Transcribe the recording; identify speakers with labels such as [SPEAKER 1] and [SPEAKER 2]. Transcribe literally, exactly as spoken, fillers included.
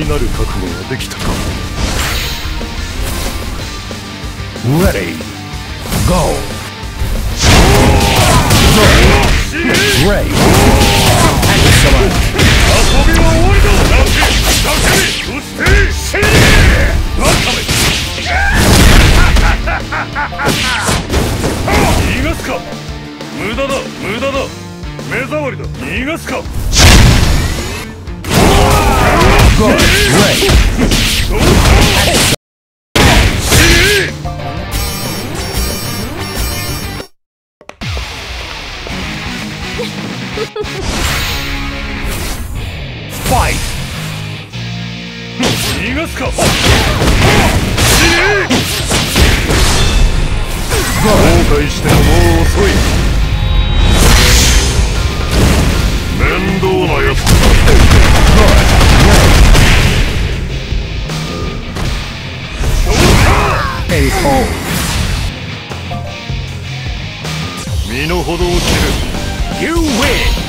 [SPEAKER 1] になる覚悟ができたか。
[SPEAKER 2] Ready, go. Great. Excellent.
[SPEAKER 1] 遊びは終わりだ。ラケラケそしてシェリーワカメ。逃がすか。無駄だ無駄だ。目障りだ。逃がすか。
[SPEAKER 2] Good. Great. Fight.
[SPEAKER 1] 逃がすか。後悔してももう遅い。面倒なやつだ。身の程を知る。
[SPEAKER 2] You win.